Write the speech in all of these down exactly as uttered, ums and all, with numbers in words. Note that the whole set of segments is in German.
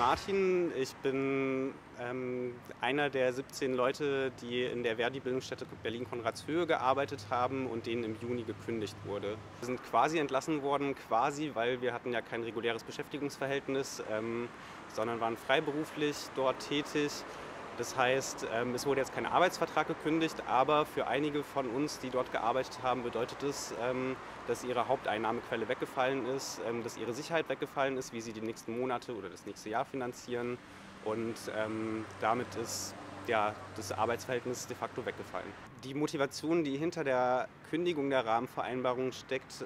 Martin. Ich bin ähm, einer der siebzehn Leute, die in der Verdi-Bildungsstätte Berlin-Konradshöhe gearbeitet haben und denen im Juni gekündigt wurde. Wir sind quasi entlassen worden, quasi, weil wir hatten ja kein reguläres Beschäftigungsverhältnis, ähm, sondern waren freiberuflich dort tätig. Das heißt, ähm, es wurde jetzt kein Arbeitsvertrag gekündigt, aber für einige von uns, die dort gearbeitet haben, bedeutet es, ähm, dass ihre Haupteinnahmequelle weggefallen ist, ähm, dass ihre Sicherheit weggefallen ist, wie sie die nächsten Monate oder das nächste Jahr finanzieren. Und ähm, damit ist ja, das Arbeitsverhältnis de facto weggefallen. Die Motivation, die hinter der Kündigung der Rahmenvereinbarung steckt,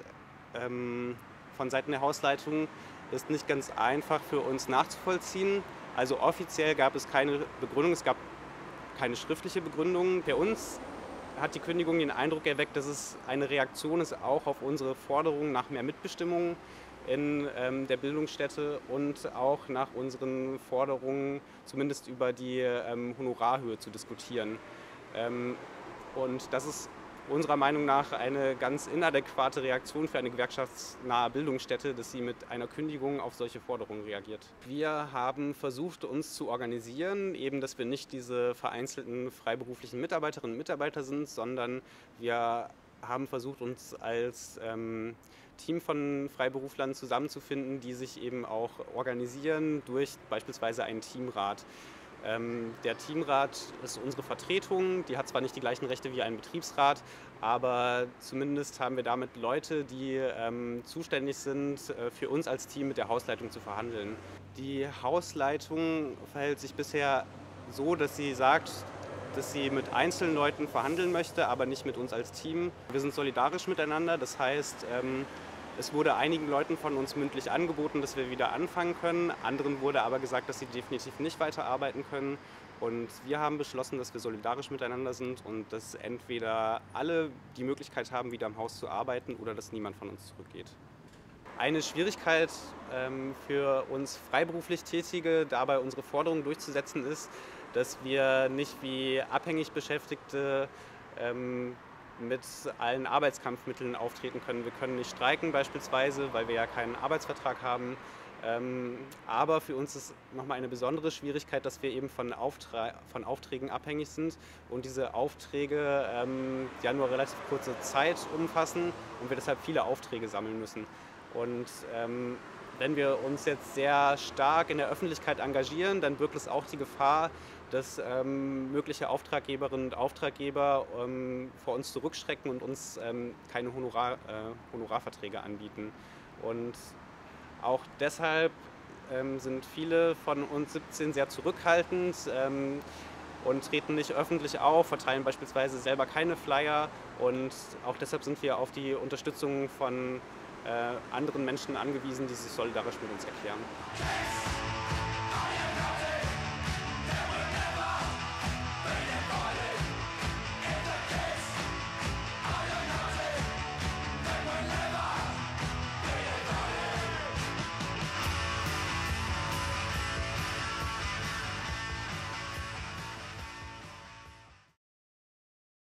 ähm, von Seiten der Hausleitung, ist nicht ganz einfach für uns nachzuvollziehen. Also offiziell gab es keine Begründung, es gab keine schriftliche Begründung. Bei uns hat die Kündigung den Eindruck erweckt, dass es eine Reaktion ist auch auf unsere Forderung nach mehr Mitbestimmung in ähm, der Bildungsstätte und auch nach unseren Forderungen, zumindest über die ähm, Honorarhöhe zu diskutieren. Ähm, und das ist unserer Meinung nach eine ganz inadäquate Reaktion für eine gewerkschaftsnahe Bildungsstätte, dass sie mit einer Kündigung auf solche Forderungen reagiert. Wir haben versucht, uns zu organisieren, eben, dass wir nicht diese vereinzelten freiberuflichen Mitarbeiterinnen und Mitarbeiter sind, sondern wir haben versucht, uns als ähm, Team von Freiberuflern zusammenzufinden, die sich eben auch organisieren durch beispielsweise einen Teamrat. Ähm, der Teamrat ist unsere Vertretung, die hat zwar nicht die gleichen Rechte wie ein Betriebsrat, aber zumindest haben wir damit Leute, die ähm, zuständig sind, äh, für uns als Team mit der Hausleitung zu verhandeln. Die Hausleitung verhält sich bisher so, dass sie sagt, dass sie mit einzelnen Leuten verhandeln möchte, aber nicht mit uns als Team. Wir sind solidarisch miteinander, das heißt, ähm, es wurde einigen Leuten von uns mündlich angeboten, dass wir wieder anfangen können. Anderen wurde aber gesagt, dass sie definitiv nicht weiterarbeiten können. Und wir haben beschlossen, dass wir solidarisch miteinander sind und dass entweder alle die Möglichkeit haben, wieder im Haus zu arbeiten oder dass niemand von uns zurückgeht. Eine Schwierigkeit ähm, für uns freiberuflich Tätige, dabei unsere Forderungen durchzusetzen, ist, dass wir nicht wie abhängig Beschäftigte ähm, mit allen Arbeitskampfmitteln auftreten können. Wir können nicht streiken beispielsweise, weil wir ja keinen Arbeitsvertrag haben. Ähm, aber für uns ist nochmal eine besondere Schwierigkeit, dass wir eben von, Auftra von Aufträgen abhängig sind und diese Aufträge ähm, ja nur relativ kurze Zeit umfassen und wir deshalb viele Aufträge sammeln müssen. Und ähm, wenn wir uns jetzt sehr stark in der Öffentlichkeit engagieren, dann birgt es auch die Gefahr, dass ähm, mögliche Auftraggeberinnen und Auftraggeber ähm, vor uns zurückschrecken und uns ähm, keine Honorar, äh, Honorarverträge anbieten. Und auch deshalb ähm, sind viele von uns siebzehn sehr zurückhaltend ähm, und treten nicht öffentlich auf, verteilen beispielsweise selber keine Flyer. Und auch deshalb sind wir auf die Unterstützung von äh, anderen Menschen angewiesen, die sich solidarisch mit uns erklären.